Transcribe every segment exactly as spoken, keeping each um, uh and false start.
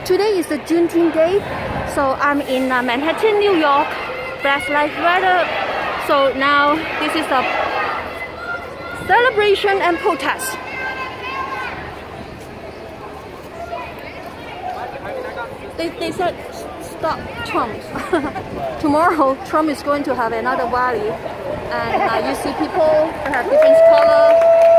today is the Juneteenth Day, so I'm in uh, Manhattan, New York. Black Lives Matter. So now this is a celebration and protest. They, they said stop Trump. Tomorrow Trump is going to have another rally, and uh, you see people have different color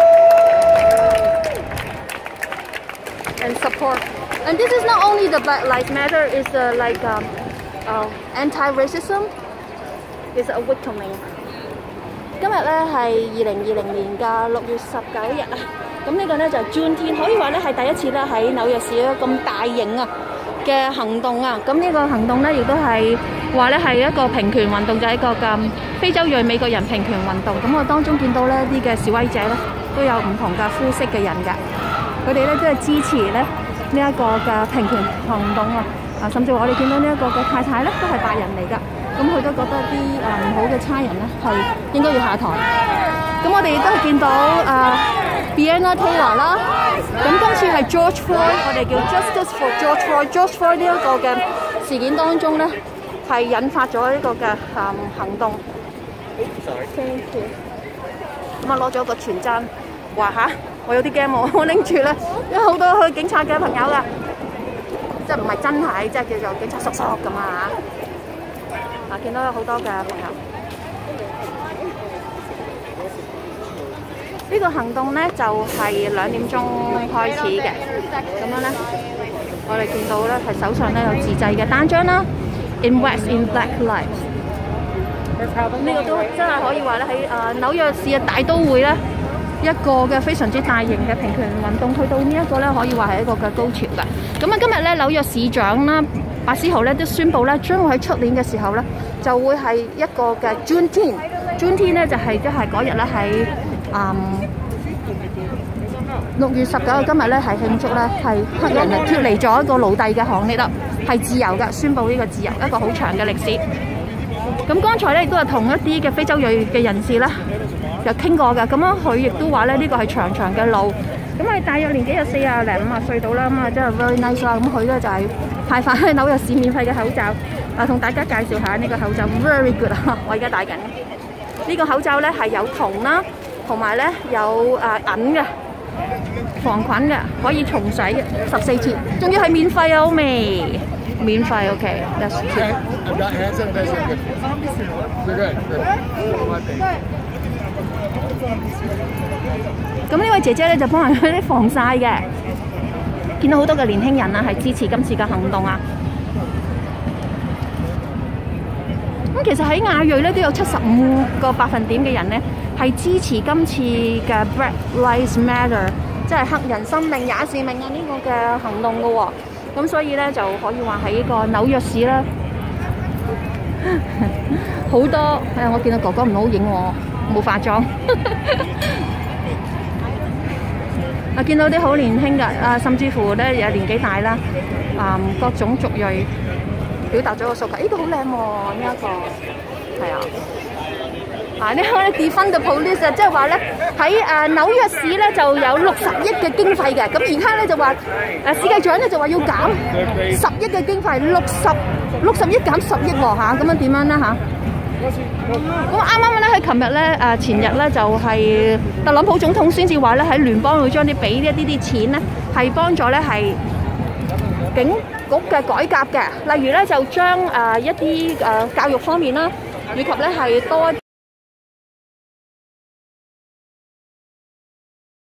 and support. And this is not only the Black Lives Matter, it's uh, like um, uh, anti-racism. Is awakening. 今日咧係二零二零年嘅六月十九日啊，咁呢個咧就係 Juneteenth， 可以話咧係第一次咧喺紐約市一個咁大型啊嘅行動啊，咁呢個行動咧亦都係話咧係一個平權運動，就係一個咁非洲裔美國人平權運動。咁我當中見到咧啲嘅示威者咧都有唔同嘅膚色嘅人㗎，佢哋咧都係支持咧呢一個嘅平權行動啊，啊甚至我哋見到呢一個嘅太太咧都係白人嚟㗎。咁佢都覺得啲誒唔好嘅差人咧係應該要下台。咁我哋亦都係見到誒 Breonna Taylor 啦。咁今次係 George Floyd， 我哋叫 Justice for George Floyd。George Floyd 呢一個嘅事件當中咧，係引發咗呢個嘅誒行動。Thank you。咁啊攞咗個傳真，話嚇我有啲驚喎，我拎住咧，有好多警察嘅朋友㗎，即係唔係真係，即係叫做警察叔叔咁啊嚇。啊！見到有好多嘅朋友，呢、這個行動咧就係、是、兩點鐘開始嘅，咁樣咧，我哋見到咧係手上咧有自製嘅單張啦 ，Invest in Black Lives。呢個都真係可以話咧喺誒紐約市嘅大都會咧一個嘅非常之大型嘅平權運動，去到呢一個咧可以話係一個嘅高潮㗎。咁啊，今日咧紐約市長啦。白思豪咧都宣布咧，將會喺出年嘅時候咧，就會係一個嘅 Juneteenth。Juneteenth 咧就係即係嗰日咧喺嗯六月十九嘅今日咧係慶祝咧係黑人啊脫離咗一個奴隸嘅行列啦，係自由嘅，宣布呢個自由，一個好長嘅歷史。咁剛才咧亦都係同一啲嘅非洲裔嘅人士咧有傾過嘅，咁樣佢亦都話咧呢個係長長嘅路。咁佢大約年紀有四啊零五啊歲到啦，咁啊真係 very nice 啦。咁佢咧就係派發喺紐約市免費嘅口罩，啊同大家介紹下呢個口罩 very good 啊！我而家戴緊呢個口罩咧係有銅啦，同埋咧有誒銀嘅防菌嘅，可以重洗嘅十四次，仲要係免費啊！好味，免費 OK。咁呢位姐姐咧就幫人去啲防曬嘅，見到好多嘅年輕人啊，係支持今次嘅行動啊。咁其實喺亞裔咧都有七十五個百分點嘅人咧係支持今次嘅 Black Lives Matter， 即係黑人生命也是命啊呢個嘅行動嘅喎。咁所以咧就可以話喺呢個紐約市咧好多誒、哎，我見到哥哥唔好影我，冇化妝。啊！見到啲好年輕嘅，啊，甚至乎咧有年紀大啦，啊，各種族裔表達咗個訴求。呢個好靚喎，呢一個係啊，啊呢個咧 Defund the Police 啊，即係話咧喺誒紐約市咧就有六十億嘅經費嘅，咁而家咧就話誒市計長咧就話要減十億嘅經費，六十六十億減十億喎嚇，咁樣點樣咧嚇？咁啱啱咧喺琴日咧誒前日咧就係特朗普總統先至話咧喺聯邦會將啲俾一啲啲錢咧係幫助咧係警局嘅改革嘅，例如咧就將誒一啲誒教育方面啦，以及咧係多。